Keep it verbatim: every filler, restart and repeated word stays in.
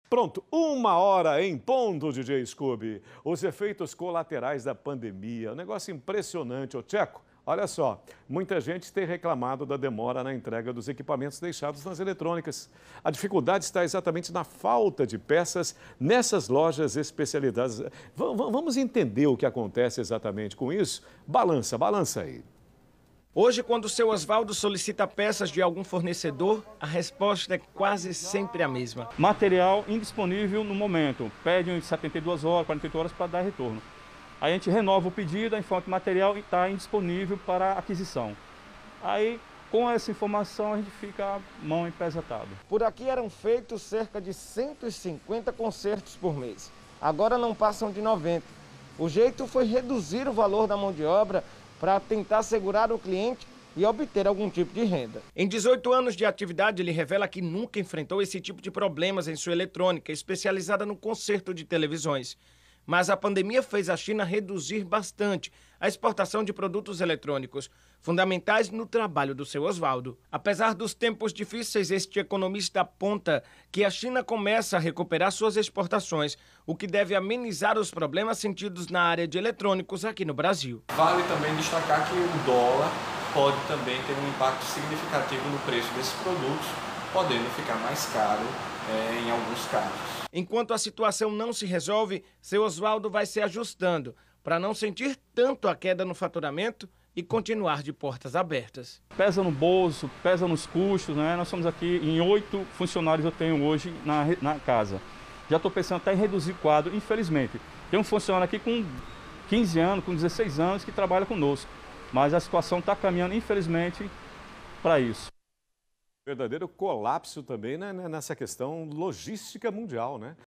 Pronto, uma hora em ponto, D J Scooby. Os efeitos colaterais da pandemia, um negócio impressionante. Ô, Tcheco, olha só, muita gente tem reclamado da demora na entrega dos equipamentos deixados nas eletrônicas. A dificuldade está exatamente na falta de peças nessas lojas especializadas. V- vamos entender o que acontece exatamente com isso? Balança, balança aí. Hoje, quando o seu Oswaldo solicita peças de algum fornecedor, a resposta é quase sempre a mesma. Material indisponível no momento, pede em setenta e duas horas, quarenta e oito horas para dar retorno. Aí a gente renova o pedido, a informa que o material está indisponível para aquisição. Aí, com essa informação, a gente fica mão em pés atado. Por aqui eram feitos cerca de cento e cinquenta concertos por mês. Agora não passam de noventa. O jeito foi reduzir o valor da mão de obra para tentar segurar o cliente e obter algum tipo de renda. Em dezoito anos de atividade, ele revela que nunca enfrentou esse tipo de problemas em sua eletrônica, especializada no conserto de televisões. Mas a pandemia fez a China reduzir bastante a exportação de produtos eletrônicos, fundamentais no trabalho do seu Oswaldo. Apesar dos tempos difíceis, este economista aponta que a China começa a recuperar suas exportações, o que deve amenizar os problemas sentidos na área de eletrônicos aqui no Brasil. Vale também destacar que o dólar pode também ter um impacto significativo no preço desses produtos, podendo ficar mais caro é, em alguns casos. Enquanto a situação não se resolve, seu Oswaldo vai se ajustando para não sentir tanto a queda no faturamento e continuar de portas abertas. Pesa no bolso, pesa nos custos, né? Nós somos aqui em oito funcionários eu tenho hoje na, re- na casa. Já estou pensando até em reduzir quadro, infelizmente. Tem um funcionário aqui com quinze anos, com dezesseis anos que trabalha conosco. Mas a situação está caminhando, infelizmente, para isso. Verdadeiro colapso também, né, nessa questão logística mundial, né?